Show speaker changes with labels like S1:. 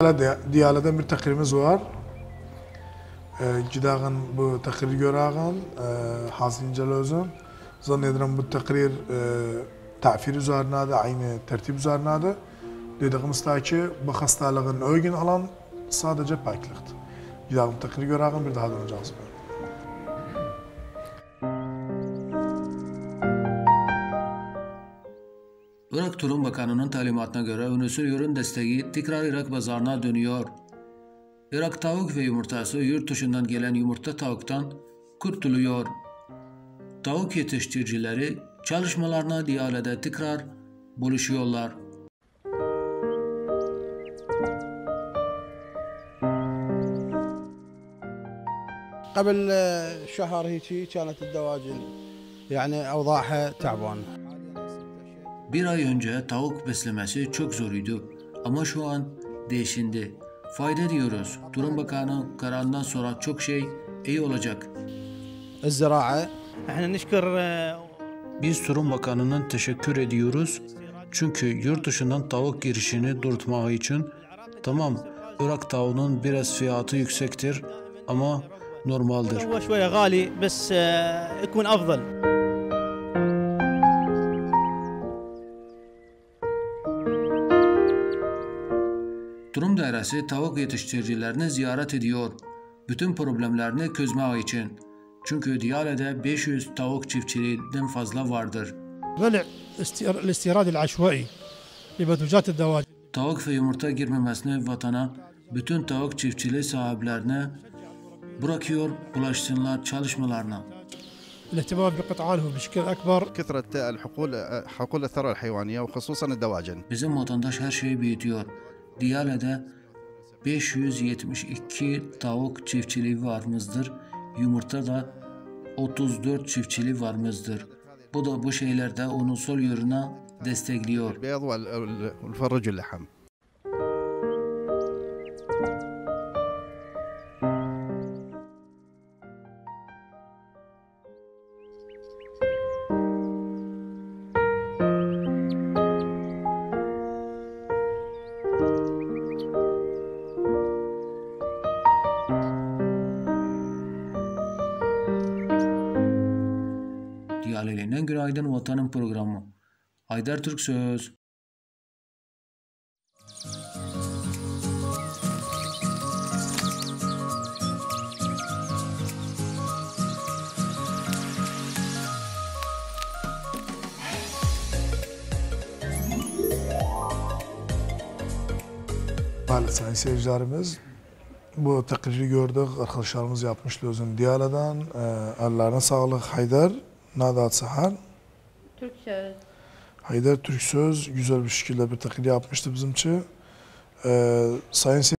S1: Diyalada bir takrimiz var. Gidağın bu takrir görağın, hasınca lazım. Zannederim bu takrir ta'fir üzerine de, aynı tertip üzerine de. Dediğimiz ta ki bu hastalığın öğün alan sadece paklıktı. Gidağın takrir görağın bir daha döneceğiz.
S2: Irak Tarım Bakanı'nın talimatına göre unsur ürün desteği tekrar Irak pazarına dönüyor. Irak tavuk ve yumurtası yurt dışından gelen yumurta tavuktan kurtuluyor. Tavuk yetiştiricileri çalışmalarına Diyale'de tekrar buluşuyorlar.
S3: قبل شهر هيك كانت الدواجن يعني أوضاعها تعبانة.
S2: Bir ay önce tavuk beslemesi çok zoruydu ama şu an değişindi. Fayda diyoruz. Tarım Bakanı kararından sonra çok şey iyi olacak.
S3: الزراعة
S4: احنا نشكر
S2: Biz Tarım Bakanı'nın teşekkür ediyoruz. Çünkü yurt dışından tavuk girişini durdurmak için tamam Irak tavuğunun biraz fiyatı yüksektir ama normaldir.
S4: هو شوية غالي بس يكون أفضل.
S2: Tarım Dairesi tavuk yetiştiricilerini ziyaret ediyor. Bütün problemlerini çözmek için. Çünkü Diyale'de 500 tavuk çiftçiliğinden fazla vardır.
S5: منع الاستيراد العشوائي لمنتوجات الدواجن.
S2: Tavuk ve yumurta girmemesini vatana, bütün tavuk çiftçiliği sahiplerine bırakıyor bulaşsınlar çalışmalarına.
S5: الاهتمام بقطعانهم بشكل أكبر.
S6: كثرة حقول الثروة الحيوانية وخصوصا الدواجن.
S2: Bizim vatandaş her şeyi büyütüyor. Diyale'de 572 tavuk çiftçiliği varımızdır. Yumurta da 34 çiftçiliği varımızdır. Bu da bu şeylerde onun sol yönüne destekliyor.
S6: البيض والفرج واللحم.
S2: Diyale'nin Günaydın Vatanın programı. Haydar Türk Söz.
S1: Evet sayın seyircilerimiz, bu takriri gördük. Arkadaşlarımız yapmıştı özün Diyale'den. Ellerine sağlık Haydar. Nadat Sahar.
S7: Türk Söz.
S1: Haydar Türk Söz güzel bir şekilde bir takrir yapmıştı bizim için. Sayın